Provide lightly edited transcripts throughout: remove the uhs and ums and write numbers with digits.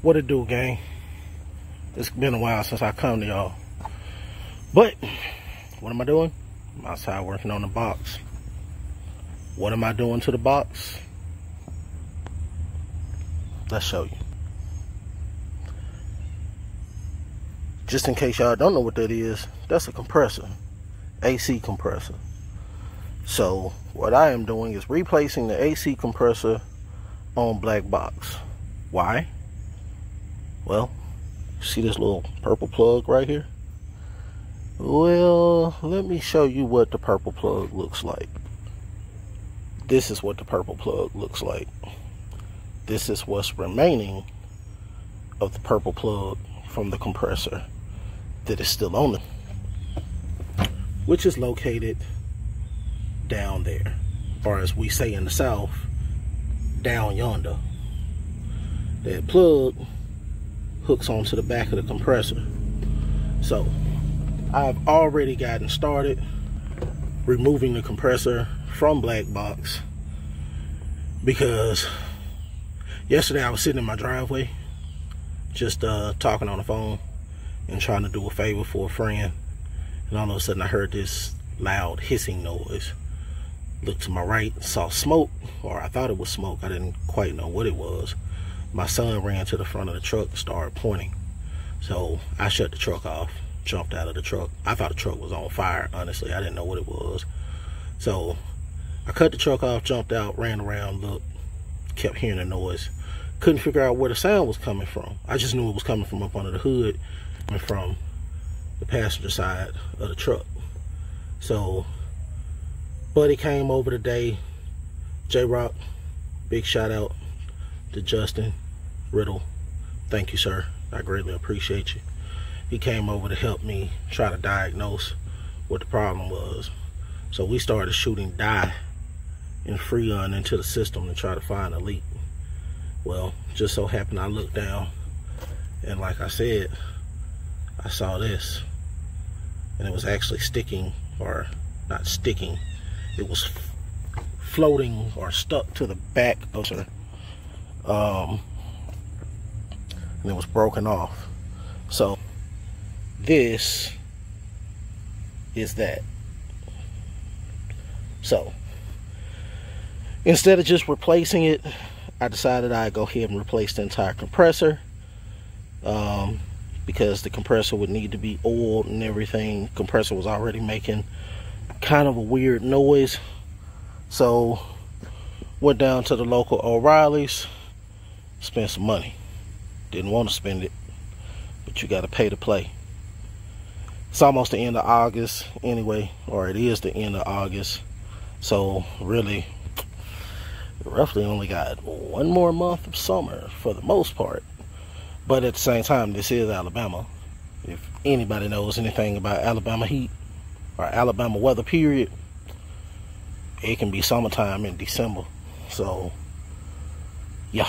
What it do, gang? It's been a while since I come to y'all. But, what am I doing? I'm outside working on the box. What am I doing to the box? Let's show you. Just in case y'all don't know what that is, that's a compressor. AC compressor. So, what I am doing is replacing the AC compressor on BlaqBox. Why? Well, see this little purple plug right here? Well, let me show you what the purple plug looks like. This is what the purple plug looks like. This is what's remaining of the purple plug from the compressor that is still on it, which is located down there, or as we say in the South, down yonder. That plug hooks onto the back of the compressor. So I've already gotten started removing the compressor from BlaqBox, because yesterday I was sitting in my driveway just talking on the phone and trying to do a favor for a friend, and all of a sudden I heard this loud hissing noise. Looked to my right, saw smoke, or I thought it was smoke. I didn't quite know what it was. My son ran to the front of the truck, started pointing. So I shut the truck off, jumped out of the truck. I thought the truck was on fire, honestly. I didn't know what it was. So I cut the truck off, jumped out, ran around, looked, kept hearing the noise. Couldn't figure out where the sound was coming from. I just knew it was coming from up under the hood and from the passenger side of the truck. So buddy came over today, J-Rock, big shout out to Justin Riddle. Thank you, sir. I greatly appreciate you. He came over to help me try to diagnose what the problem was. So we started shooting dye and Freon into the system to try to find a leak. Well, just so happened I looked down, and like I said, I saw this, and it was actually sticking, or not sticking, it was floating or stuck to the back of her, and it was broken off. So this is that. So instead of just replacing it, I decided I'd go ahead and replace the entire compressor, because the compressor would need to be oiled and everything. Compressor was already making kind of a weird noise. So went down to the local O'Reilly's, spent some money. Didn't want to spend it, but you got to pay to play. It's almost the end of August anyway, or it is the end of August. So really, roughly only got one more month of summer for the most part. But at the same time, this is Alabama. If anybody knows anything about Alabama heat or Alabama weather period, it can be summertime in December. So yeah,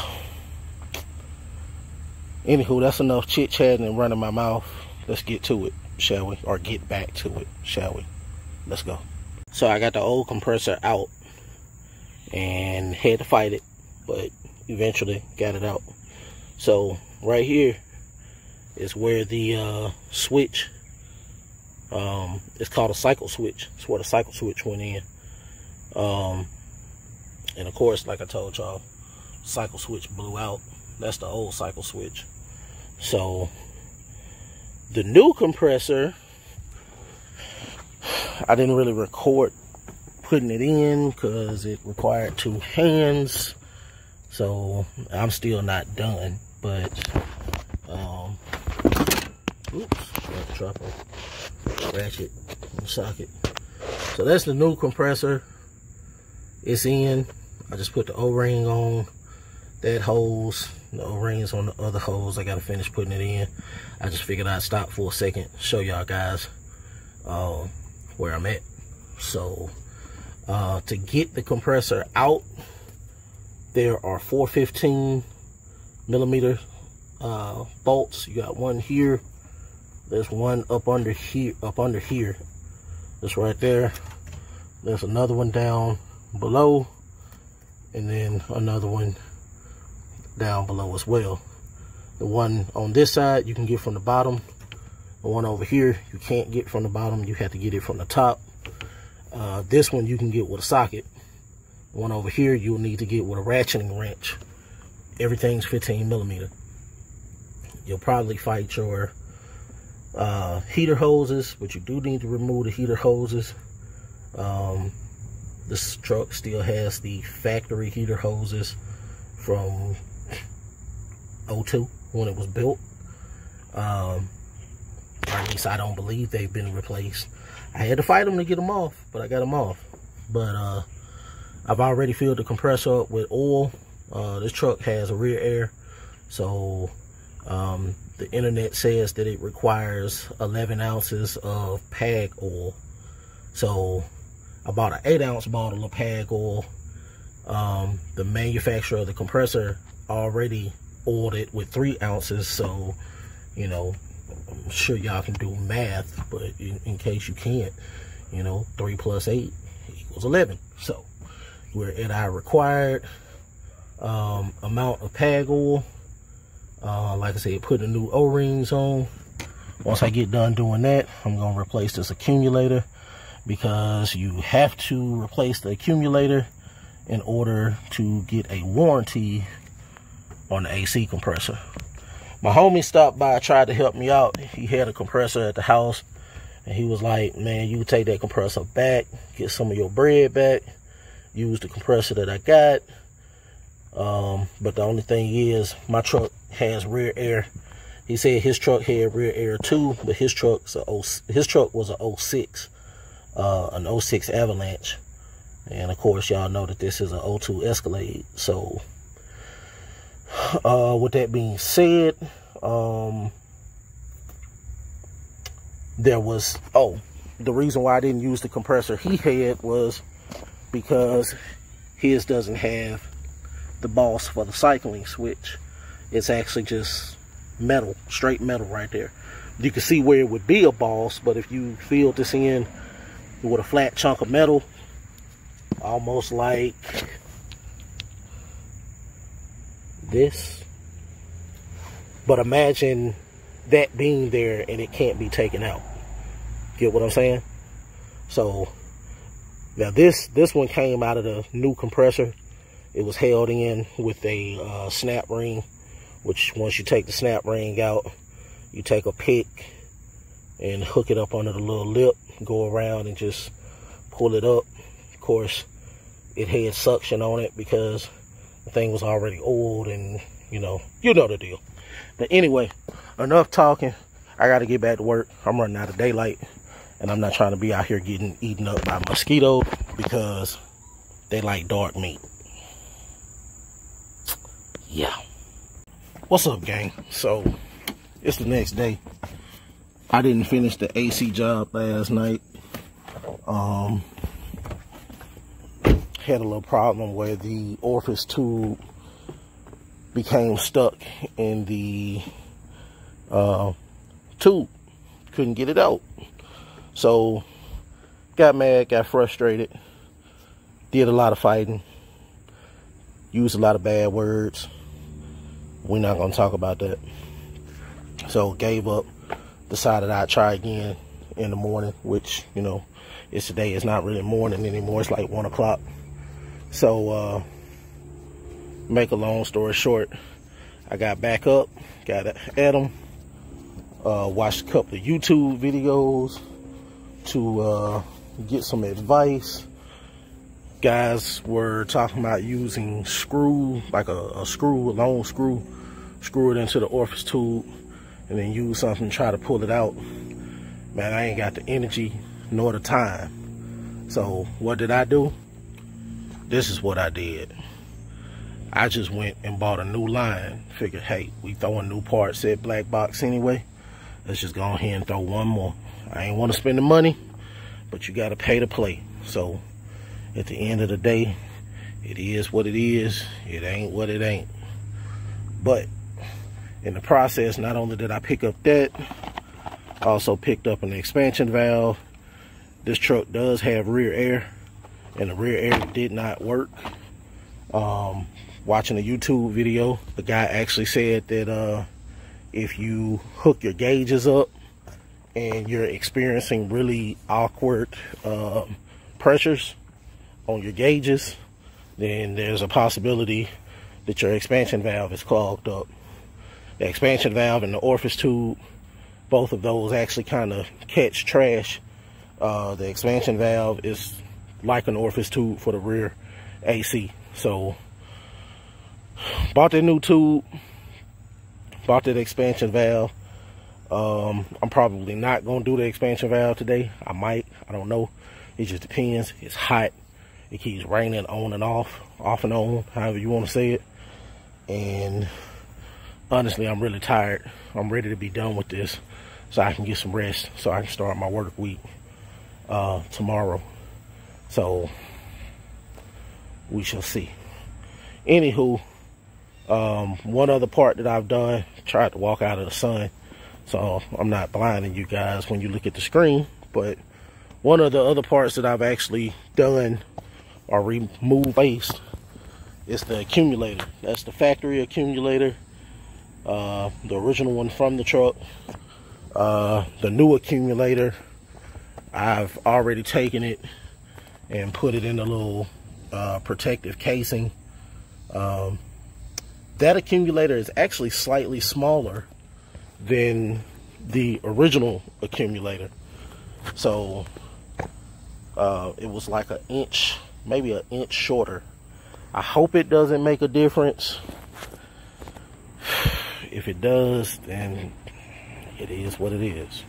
anywho, that's enough chit chatting and running my mouth. Let's get to it, shall we? Or get back to it, shall we? Let's go. So I got the old compressor out and had to fight it, but eventually got it out. So right here is where the switch, it's called a cycle switch. It's where the cycle switch went in. And of course, like I told y'all, cycle switch blew out. That's the old cycle switch. So the new compressor, I didn't really record putting it in because it required 2 hands. So I'm still not done, but oops, got to drop a ratchet in the socket. So that's the new compressor. It's in. I just put the O-ring on that hose, the O-rings on the other hose. I gotta finish putting it in. I just figured I'd stop for a second, show y'all guys where I'm at. So to get the compressor out, there are 4 15mm bolts. You got one here, there's one up under here, that's right there. There's another one down below, and then another one down below as well. The one on this side you can get from the bottom. The one over here you can't get from the bottom, you have to get it from the top. This one you can get with a socket. The one over here you'll need to get with a ratcheting wrench. Everything's 15 millimeter. You'll probably fight your heater hoses, but you do need to remove the heater hoses. This truck still has the factory heater hoses from 02 when it was built. Or at least I don't believe they've been replaced. I had to fight them to get them off, but I got them off. But I've already filled the compressor up with oil. This truck has a rear air, so the internet says that it requires 11 ounces of PAG oil. So I bought an 8-ounce bottle of PAG oil. The manufacturer of the compressor already oiled it with 3 ounces, so you know, I'm sure y'all can do math, but in case you can't, you know, 3 plus 8 equals 11. So we're at our required amount of PAG oil. Like I said, putting the new O-rings on. Once I get done doing that, I'm going to replace this accumulator, because you have to replace the accumulator in order to get a warranty on the AC compressor. My homie stopped by, tried to help me out. He had a compressor at the house, and he was like, man, you can take that compressor back, get some of your bread back, use the compressor that I got. But the only thing is, my truck has rear air. He said his truck had rear air too, but his truck was a 06, an 06 Avalanche. And of course, y'all know that this is an 02 Escalade. So with that being said, the reason why I didn't use the compressor he had was because his doesn't have the boss for the cycling switch. It's actually just metal, straight metal right there. You can see where it would be a boss, but if you filled this in with a flat chunk of metal, almost like this, but imagine that being there and it can't be taken out. Get what I'm saying? So now this one came out of the new compressor. It was held in with a snap ring, which once you take the snap ring out, you take a pick and hook it up under the little lip, go around and just pull it up. Of course, it had suction on it because the thing was already old, and you know the deal. But anyway, enough talking. I got to get back to work. I'm running out of daylight, and I'm not trying to be out here getting eaten up by mosquitoes because they like dark meat. Yeah. What's up, gang? So it's the next day. I didn't finish the AC job last night. Had a little problem where the orifice tube became stuck in the tube. Couldn't get it out. So got mad, got frustrated, did a lot of fighting, used a lot of bad words. We're not going to talk about that. So gave up, decided I'd try again in the morning, which, you know, it's today. It's not really morning anymore. It's like 1 o'clock. So make a long story short, I got back up, got at them, watched a couple of YouTube videos to get some advice. Guys were talking about using screw, like a screw, a long screw, screw it into the orifice tube, and then use something to try to pull it out. Man, I ain't got the energy nor the time. So what did I do? This is what I did. I just went and bought a new line. Figured, hey, we throwing new parts at BlaqBox anyway. Let's just go ahead and throw one more. I ain't want to spend the money, but you got to pay to play. So at the end of the day, it is what it is. It ain't what it ain't. But in the process, not only did I pick up that, I also picked up an expansion valve. This truck does have rear air, and the rear air did not work. Watching a YouTube video, the guy actually said that if you hook your gauges up and you're experiencing really awkward pressures on your gauges, then there's a possibility that your expansion valve is clogged up. The expansion valve and the orifice tube, both of those actually kind of catch trash. The expansion valve is like an orifice tube for the rear AC. So bought that new tube, bought that expansion valve. I'm probably not gonna do the expansion valve today. I might, I don't know. It just depends. It's hot. It keeps raining on and off and on, however you want to say it. And honestly, I'm really tired. I'm ready to be done with this so I can get some rest, so I can start my work week tomorrow. So we shall see. Anywho, one other part that I've done, tried to walk out of the sun, so I'm not blinding you guys when you look at the screen, but one of the other parts that I've actually done or removed waste is the accumulator. That's the factory accumulator, the original one from the truck. The new accumulator, I've already taken it and put it in a little protective casing. That accumulator is actually slightly smaller than the original accumulator. So it was like an inch, maybe an inch shorter. I hope it doesn't make a difference. If it does, then it is what it is.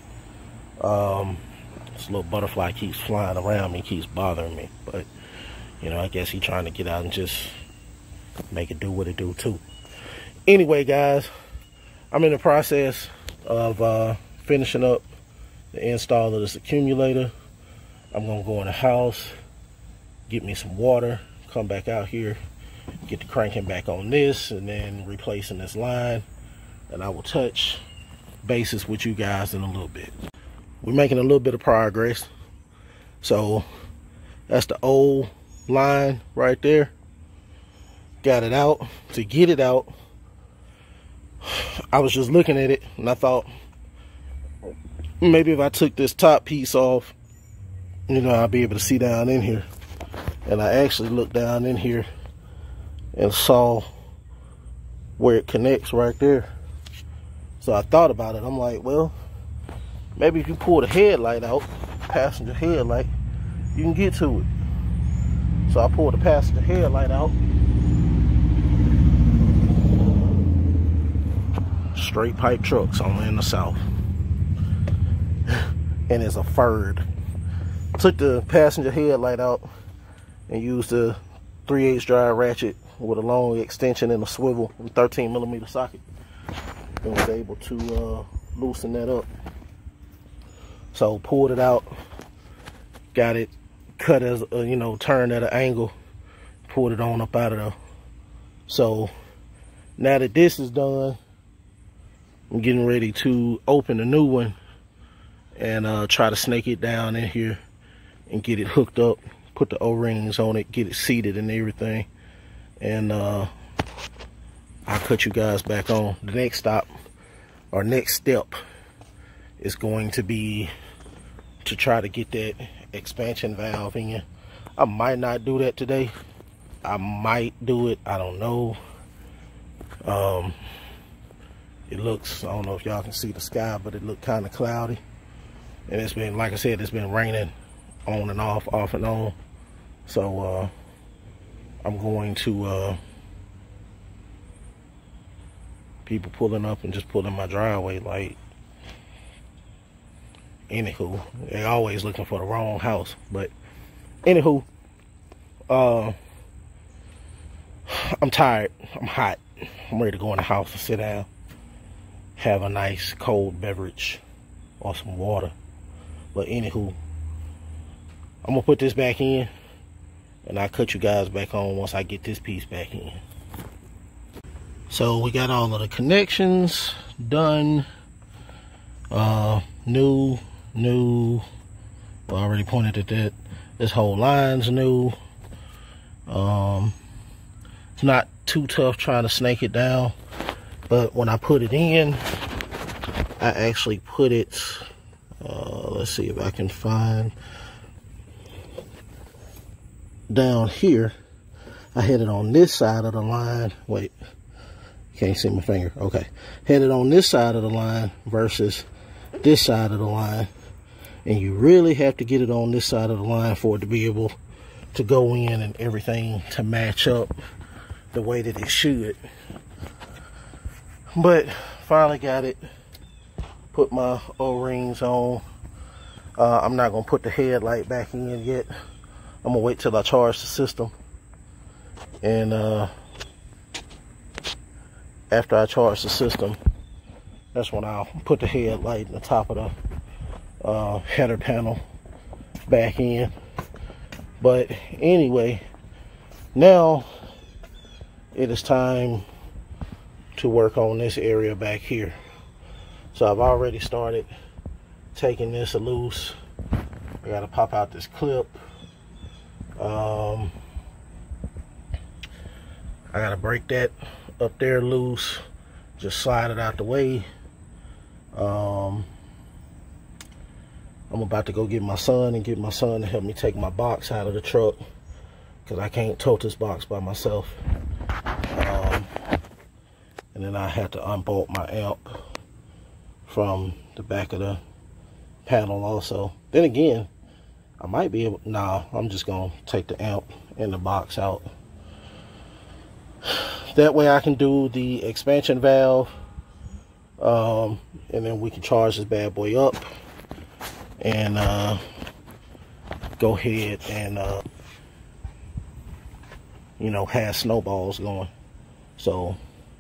This little butterfly keeps flying around me, keeps bothering me, but you know, I guess he's trying to get out and just make it do what it do too. Anyway, guys, I'm in the process of finishing up the install of this accumulator. I'm gonna go in the house, get me some water, come back out here, get the cranking back on this, and then replacing this line. And I will touch bases with you guys in a little bit. We're making a little bit of progress. So that's the old line right there. Got it out. To get it out, I was just looking at it and I thought maybe if I took this top piece off, you know, I'll be able to see down in here. And I actually looked down in here and saw where it connects right there. So I thought about it. I'm like, well, maybe if you pull the headlight out, passenger headlight, you can get to it. So I pulled the passenger headlight out. Straight pipe trucks only in the South. And it's a Ford. Took the passenger headlight out and used the 3/8 drive ratchet with a long extension and a swivel and 13mm socket. And was able to loosen that up. So pulled it out, got it cut as you know, turned at an angle, pulled it on up out of there. So now that this is done, I'm getting ready to open a new one and try to snake it down in here and get it hooked up, put the O-rings on it, get it seated and everything. And I'll cut you guys back on. The next stop or next step is going to be to try to get that expansion valve in. I might not do that today. I might do it, I don't know. It looks, I don't know if y'all can see the sky, but it looked kind of cloudy. And it's been, like I said, it's been raining on and off and on. So I'm going to people pulling up and just pulling my driveway, like, anywho, they always looking for the wrong house. But anywho, I'm tired, I'm hot, I'm ready to go in the house and sit down, have a nice cold beverage or some water. But anywho, I'm gonna put this back in and I'll cut you guys back on once I get this piece back in. So we got all of the connections done. New, I already pointed at that. This whole line's new. It's not too tough trying to snake it down, but when I put it in, I actually put it, let's see if I can find, down here. I had it on this side of the line. Wait, can't see my finger. Okay, had it on this side of the line versus this side of the line. And you really have to get it on this side of the line for it to be able to go in and everything to match up the way that it should. But finally got it. Put my O-rings on. I'm not gonna put the headlight back in yet. I'm gonna wait till I charge the system. And after I charge the system, that's when I'll put the headlight in the top of the header panel back in. But anyway, now it is time to work on this area back here. So I've already started taking this loose. I gotta pop out this clip. I gotta break that up there loose, just slide it out the way. I'm about to go get my son and get my son to help me take my box out of the truck, because I can't tote this box by myself. And then I have to unbolt my amp from the back of the panel also. Then again, I might be able, nah, I'm just gonna take the amp and the box out. That way I can do the expansion valve, and then we can charge this bad boy up and go ahead and you know, have snowballs going. So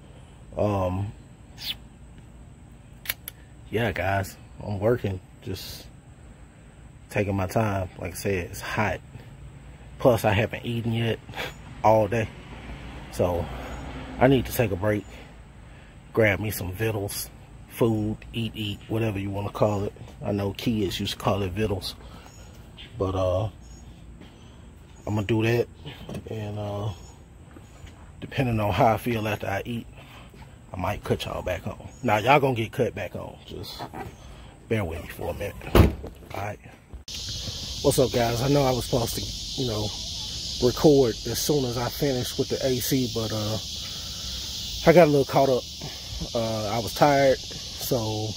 yeah guys, I'm working, just taking my time. Like I said, it's hot, plus I haven't eaten yet all day, so I need to take a break, grab me some vittles, food, eat, whatever you want to call it. I know kids used to call it vittles, but I'm gonna do that, and depending on how I feel after I eat, I might cut y'all back on. Now y'all gonna get cut back on, just bear with me for a minute. Alright, what's up guys? I know I was supposed to, you know, record as soon as I finished with the AC, but I got a little caught up. I was tired, so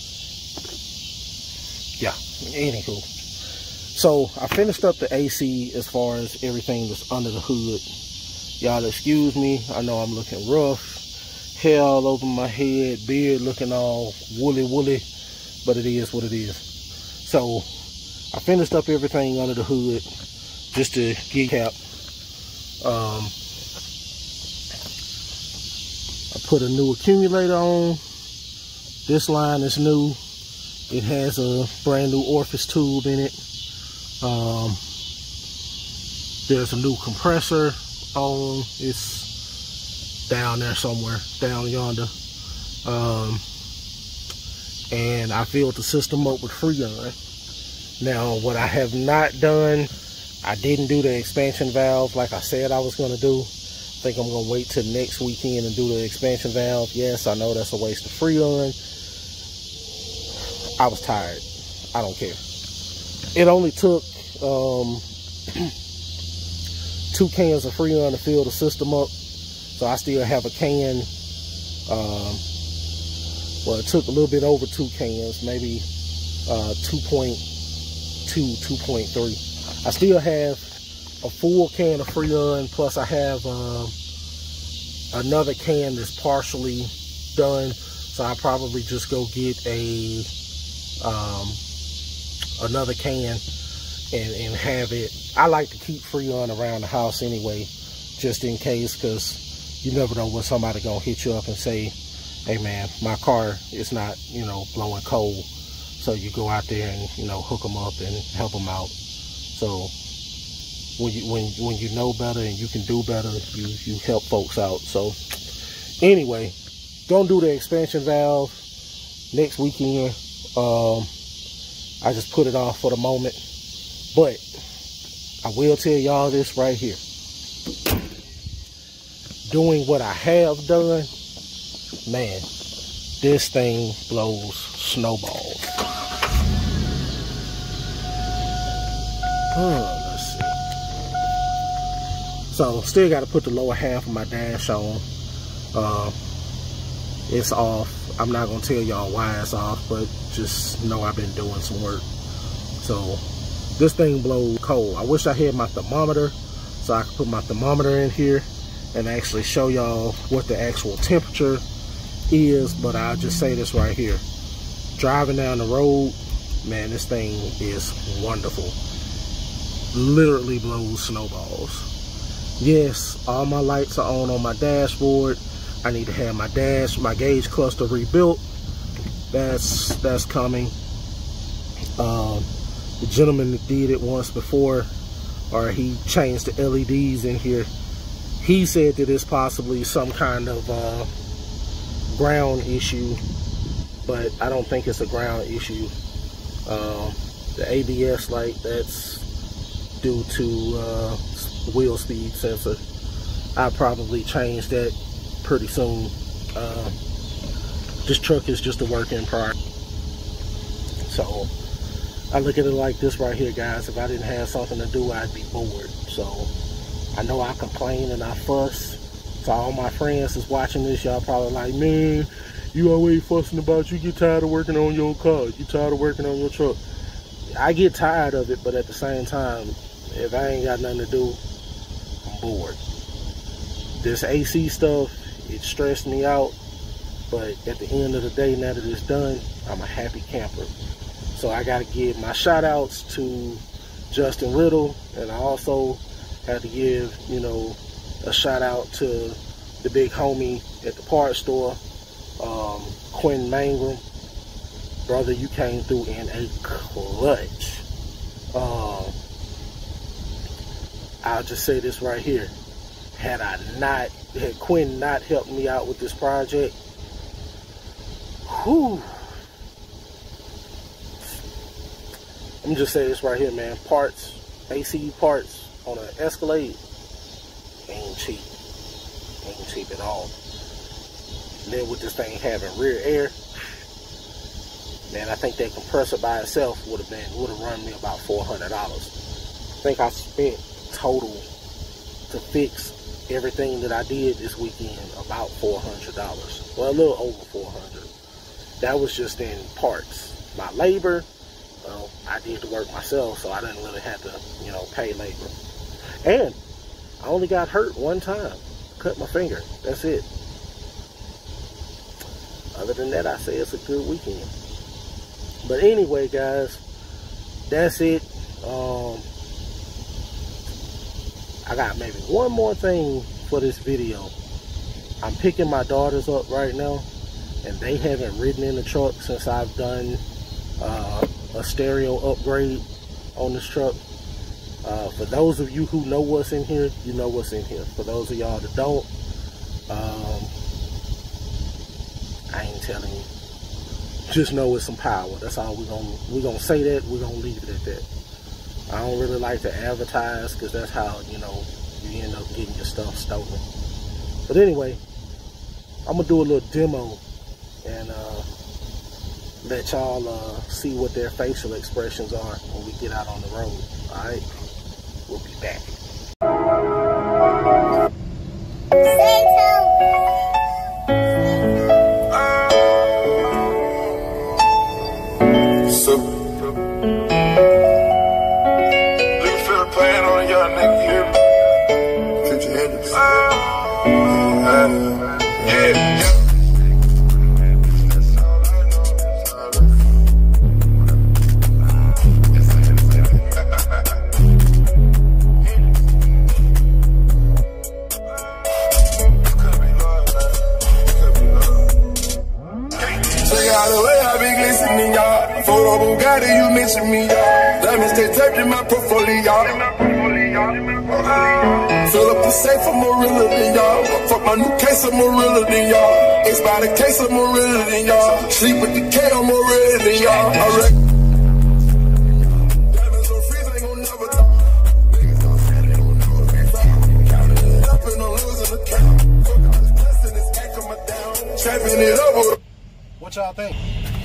yeah, anywho. So I finished up the AC as far as everything that's under the hood. Y'all excuse me, I know I'm looking rough, hair all over my head, beard looking all woolly, but it is what it is. So I finished up everything under the hood, just to recap. I put a new accumulator on. This line is new. It has a brand new orifice tube in it. There's a new compressor on. It's down there somewhere, down yonder. And I filled the system up with Freon. Now, what I have not done, I didn't do the expansion valve like I said I was going to do. I think I'm going to wait till next weekend and do the expansion valve. Yes, I know that's a waste of Freon. I was tired. I don't care. It only took 2 cans of Freon to fill the system up. So I still have a can. Well, it took a little bit over 2 cans, maybe 2.2, 2.3. I still have a full can of Freon, plus I have another can that's partially done. So I'll probably just go get a another can and have it. I like to keep Freon around the house anyway, just in case, because you never know when somebody gonna hit you up and say, hey man, my car is not, you know, blowing cold. So you go out there and, you know, hook them up and help them out. So when you know better and you can do better, you help folks out. So anyway, gonna do the expansion valve next weekend. I just put it off for the moment, but I will tell y'all this right here. Doing what I have done, man, This thing blows snowballs. Let's see. So still got to put the lower half of my dash on. It's off. I'm not gonna tell y'all why it's off, but just know I've been doing some work. So this thing blows cold. I wish I had my thermometer so I could put my thermometer in here and actually show y'all what the actual temperature is, but I'll just say this right here. Driving down the road, man, this thing is wonderful. Literally blows snowballs. Yes, all my lights are on my dashboard. I need to have my gauge cluster rebuilt. That's coming. The gentleman that did it once before, or he changed the LEDs in here, he said that it's possibly some kind of ground issue, but I don't think it's a ground issue. The ABS light, that's due to wheel speed sensor. I'll probably change that pretty soon. This truck is just a work in progress. So I look at it like this right here, guys. If I didn't have something to do, I'd be bored. So I know I complain and I fuss. So all my friends is watching this, y'all probably like, man, you always fussing about, you get tired of working on your car, you tired of working on your truck. I get tired of it, but at the same time, if I ain't got nothing to do, I'm bored. This AC stuff, it stressed me out, but at the end of the day, now that it's done, I'm a happy camper. So I gotta give my shout outs to Justin Riddle, and I also had to give, you know, a shout out to the big homie at the parts store, Quentin Mangrum. Brother, you came through in a clutch. I'll just say this right here. Had Quentin not helped me out with this project, whew. I'm just say this right here, man. Parts, AC parts on an Escalade ain't cheap. Ain't cheap at all. And then with this thing having rear air, man, I think that compressor by itself would have run me about $400. I think I spent total to fix everything that I did this weekend about $400. Well, a little over $400. That was just in parts. My labor, well, I did the work myself, so I didn't really have to, you know, pay labor. And I only got hurt one time. Cut my finger. That's it. Other than that, I say it's a good weekend. But anyway, guys, that's it. I got maybe one more thing for this video. I'm picking my daughters up right now, and they haven't ridden in the truck since I've done a stereo upgrade on this truck. For those of you who know what's in here, you know what's in here. For those of y'all that don't, I ain't telling you. Just know it's some power. That's all we're gonna say that. We're gonna leave it at that. I don't really like to advertise, because that's how, you know, you end up getting your stuff stolen. But anyway, I'm gonna do a little demo and let y'all see what their facial expressions are when we get out on the road. All right, we'll be back. You mention me, y'all. Let me stay tucked in my portfolio. Fill up the safe, I'm more realer than y'all. Fuck my new case, I'm more realer than y'all. It's by the case, I'm more realer than y'all. Sleep with the K, I'm more realer than y'all. I reckon. Diamonds on freeze, ain't gon' never die. Niggas gon' say they gon' never be found. Counting it up and I'm losing the count. Fuck all this blessing, this cat coming down. Trapping it up with What y'all think?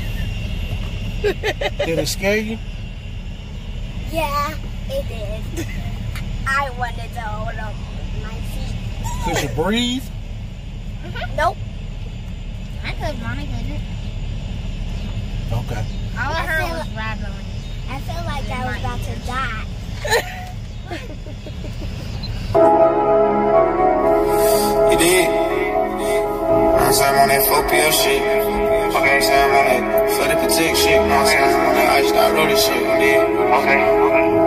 Did it scare you? Yeah, it did. I wanted to hold up my feet. Could you breathe? Nope. I could, Mommy couldn't. Okay. All I heard was rattling. I feel like I was about to die. You did. I'm saying I'm on that 4PL shit. Okay, so I'm on that flooded protect shit. I'm saying I'm on that I just got rolling shit. You did. Okay.